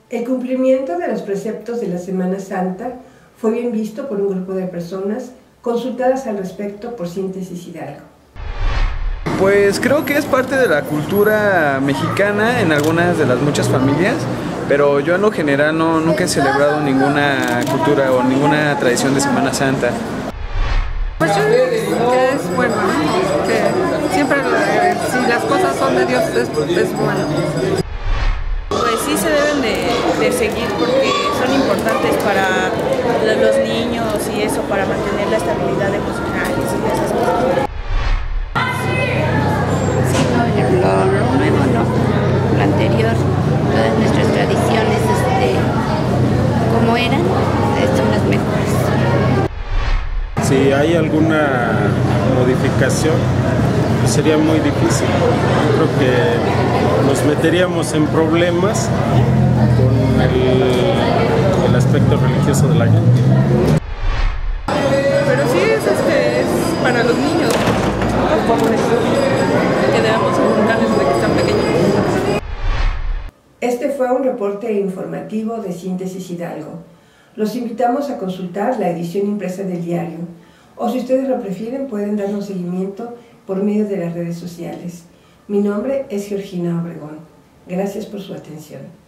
El cumplimiento de los preceptos de la Semana Santa fue bien visto por un grupo de personas consultadas al respecto por Síntesis Hidalgo. Pues creo que es parte de la cultura mexicana en algunas de las muchas familias, pero yo en lo general nunca he celebrado ninguna cultura o ninguna tradición de Semana Santa. Pues yo digo que es bueno, ¿no? Que siempre si las cosas son de Dios es bueno. Pues sí se deben de seguir porque son importantes para los niños y eso, para mantener la estabilidad emocional y esas cosas. Sí, no, lo nuevo no, lo anterior, todas nuestras tradiciones como eran, son las mejores. Si hay alguna modificación, pues sería muy difícil. Yo creo que nos meteríamos en problemas con el aspecto religioso de la gente. Pero sí es para los niños, los pobres, que debemos inculcarles desde que están pequeños. Este fue un reporte informativo de Síntesis Hidalgo. Los invitamos a consultar la edición impresa del diario, o si ustedes lo prefieren pueden darnos seguimiento por medio de las redes sociales. Mi nombre es Georgina Obregón. Gracias por su atención.